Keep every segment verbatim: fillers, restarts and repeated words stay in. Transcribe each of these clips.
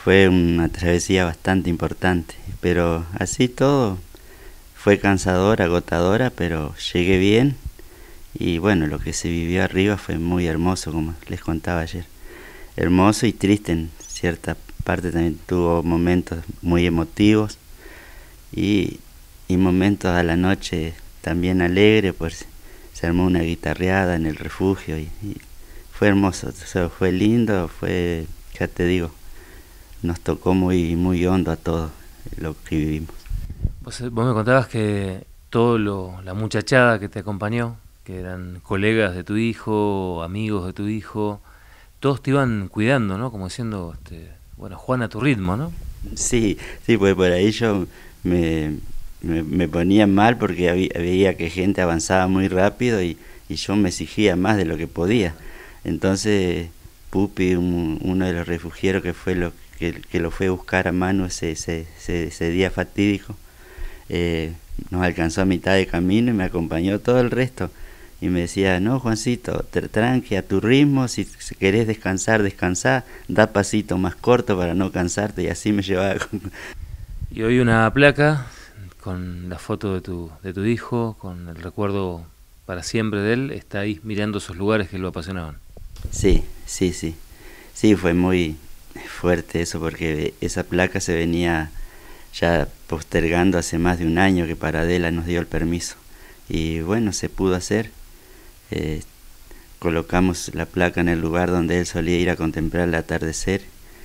fue una travesía bastante importante, pero así todo fue cansadora, agotadora, pero llegué bien y bueno, lo que se vivió arriba fue muy hermoso, como les contaba ayer. Hermoso y triste en cierta parte, también tuvo momentos muy emotivos y, y momentos a la noche también alegre, pues se armó una guitarreada en el refugio y, y fue hermoso, o sea, fue lindo, fue, ya te digo, nos tocó muy, muy hondo a todos lo que vivimos. Vos, vos me contabas que todo lo, la muchachada que te acompañó, que eran colegas de tu hijo, amigos de tu hijo, todos te iban cuidando, ¿no? Como diciendo, este, bueno, Juan a tu ritmo, ¿no? Sí, sí, pues por ahí yo me, me, me ponía mal porque había, veía que gente avanzaba muy rápido y, y yo me exigía más de lo que podía. Entonces Pupi, un- uno de los refugieros que fue lo que, que lo fue a buscar a mano ese, ese, ese, ese día fatídico, eh, nos alcanzó a mitad de camino y me acompañó todo el resto. Y me decía, no, Juancito, tr- tranqui, a tu ritmo, si, si querés descansar, descansá, da pasito más corto para no cansarte, y así me llevaba. Con... Y hoy una placa con la foto de tu, de tu hijo, con el recuerdo para siempre de él, está ahí mirando esos lugares que lo apasionaban. Sí, sí, sí. Sí, fue muy fuerte eso porque esa placa se venía ya postergando hace más de un año que Paradela nos dio el permiso. Y bueno, se pudo hacer. Eh, colocamos la placa en el lugar donde él solía ir a contemplar el atardecer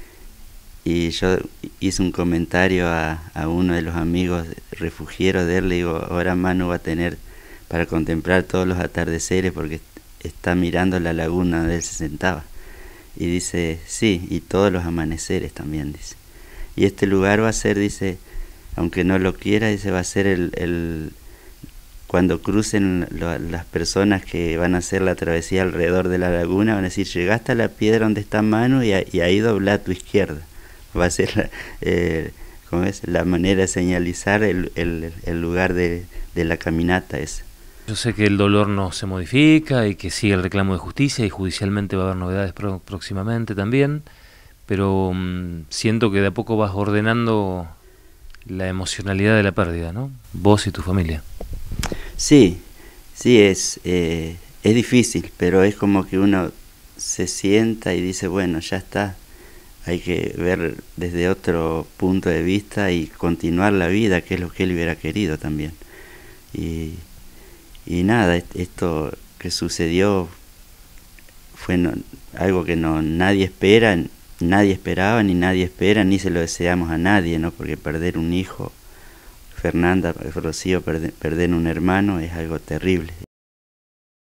y yo hice un comentario a, a uno de los amigos refugieros de él, le digo, ahora Manu va a tener para contemplar todos los atardeceres porque está mirando la laguna donde él se sentaba. Y dice, sí, y todos los amaneceres también, dice. Y este lugar va a ser, dice, aunque no lo quiera, dice, va a ser el, el cuando crucen lo, las personas que van a hacer la travesía alrededor de la laguna, van a decir, llegaste a la piedra donde está Manu y, a, y ahí dobla a tu izquierda. Va a ser la, eh, ¿cómo es? La manera de señalizar el, el, el lugar de, de la caminata esa. Yo sé que el dolor no se modifica y que sigue el reclamo de justicia y judicialmente va a haber novedades pro- próximamente también, pero mm, siento que de a poco vas ordenando la emocionalidad de la pérdida, ¿no? Vos y tu familia. Sí, sí, es, eh, es difícil, pero es como que uno se sienta y dice, bueno, ya está, hay que ver desde otro punto de vista y continuar la vida, que es lo que él hubiera querido también. Y, y nada, esto que sucedió fue no, algo que no nadie espera, nadie esperaba, ni nadie espera, ni se lo deseamos a nadie, ¿no? Porque perder un hijo, Fernanda, Rocío, perder, perder un hermano es algo terrible.